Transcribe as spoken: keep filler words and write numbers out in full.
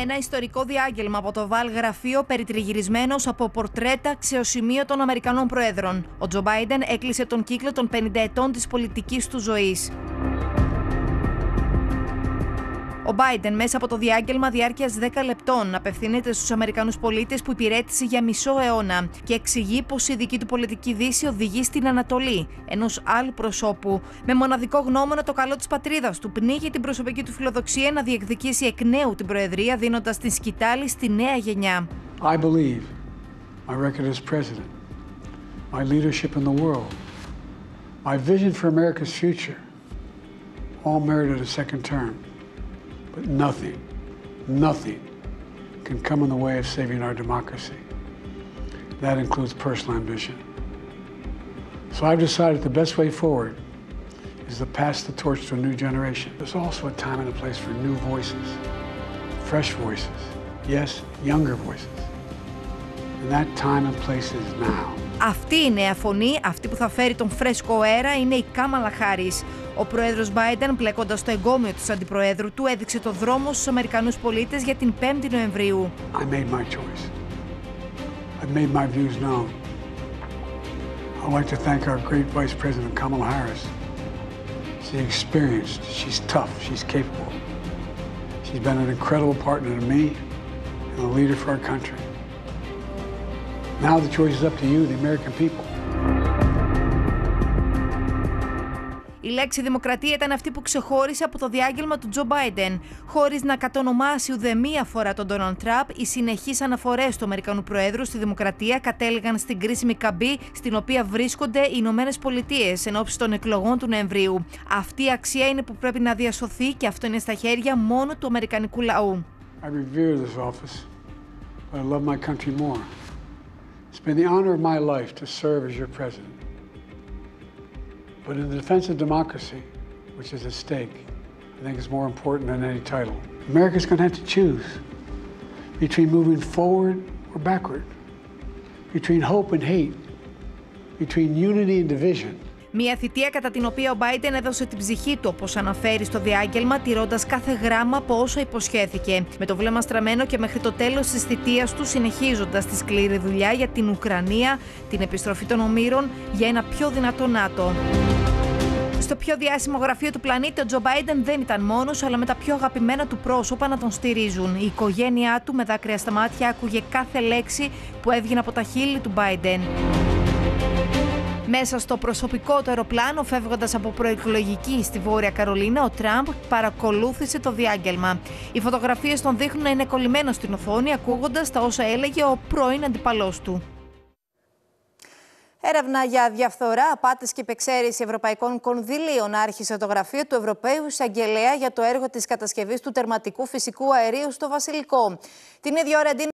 Ένα ιστορικό διάγγελμα από το Oval γραφείο, περιτριγυρισμένος από πορτρέτα αξιοσημείωτων Αμερικανών Προέδρων. Ο Τζο Μπάιντεν έκλεισε τον κύκλο των πενήντα ετών της πολιτικής του ζωής. Ο Μπάιντεν, μέσα από το διάγγελμα διάρκειας δέκα λεπτών, απευθύνεται στους Αμερικανούς πολίτες που υπηρέτησε για μισό αιώνα και εξηγεί πως η δική του πολιτική δύση οδηγεί στην Ανατολή, ενός άλλου προσώπου. Με μοναδικό γνώμονα το καλό της πατρίδας του, πνίγει την προσωπική του φιλοδοξία να διεκδικήσει εκ νέου την Προεδρία, δίνοντας την σκητάλη στη νέα γενιά. I believe my record as president, my leadership in the world, my vision for America's future, all merited a second term. But nothing, nothing can come in the way of saving our democracy. That includes personal ambition. So I've decided the best way forward is to pass the torch to a new generation. There's also a time and a place for new voices, fresh voices, yes, younger voices. And that time and place is now. Αυτή η νέα φωνή, αυτή που θα φέρει τον φρέσκο αέρα, είναι η Κάμαλα Χάρις. Ο πρόεδρος Μπάιντεν, πλέκοντας το εγκόμιο της αντιπροέδρου του, έδειξε το δρόμο στους Αμερικανούς πολίτες για την πέμπτη Νοεμβρίου. I made my choice. I made my views known. I'd like to thank our great Vice President Kamala Harris. She's experienced, she's tough, she's capable. She's been an incredible partner to me and a leader for our country. Now the choice is up to you, the American people. Η λέξη δημοκρατία ήταν αυτή που ξεχώρισε από το διάγγελμα του Τζο Μπάιντεν. Χωρίς να κατονομάσει ουδέμια φορά τον Ντόναλντ Τραμπ, οι συνεχείς αναφορές του Αμερικανού Προέδρου στη δημοκρατία κατέληγαν στην κρίσιμη καμπή στην οποία βρίσκονται οι Ηνωμένες Πολιτείες ενόψει των εκλογών του Νοεμβρίου. Αυτή η αξία είναι που πρέπει να διασωθεί και αυτό είναι στα χέρια μόνο του αμερικανικού λαού. I revere this office, but I love my country more. It's been the honor of my life to serve as your president. But in the defense of democracy, which is at stake, I think it's more important than any title. America's going to have to choose between moving forward or backward, between hope and hate, between unity and division. Μια θητεία κατά την οποία ο Μπάιντεν έδωσε την ψυχή του, όπως αναφέρει στο διάγγελμα, τηρώντας κάθε γράμμα από όσα υποσχέθηκε. Με το βλέμμα στραμμένο και μέχρι το τέλος της θητείας του, συνεχίζοντας τη σκληρή δουλειά για την Ουκρανία, την επιστροφή των ομήρων, για ένα πιο δυνατό ΝΑΤΟ. Στο πιο διάσημο γραφείο του πλανήτη, ο Τζο Μπάιντεν δεν ήταν μόνος, αλλά με τα πιο αγαπημένα του πρόσωπα να τον στηρίζουν. Η οικογένειά του, με δάκρυα στα μάτια, άκουγε κάθε λέξη που έβγαινε από τα χείλη του Μπάιντεν. Μέσα στο προσωπικό του αεροπλάνο, φεύγοντας από προεκλογική στη Βόρεια Καρολίνα, ο Τραμπ παρακολούθησε το διάγγελμα. Οι φωτογραφίες τον δείχνουν να είναι κολλημένος στην οθόνη, ακούγοντας τα όσα έλεγε ο πρώην αντιπαλός του. Έρευνα για διαφθορά, απάτες και υπεξαίρεση ευρωπαϊκών κονδυλίων άρχισε το γραφείο του Ευρωπαίου Εισαγγελέα για το έργο της κατασκευής του τερματικού φυσικού αερίου στο Βασιλικό. Την ίδια ώρα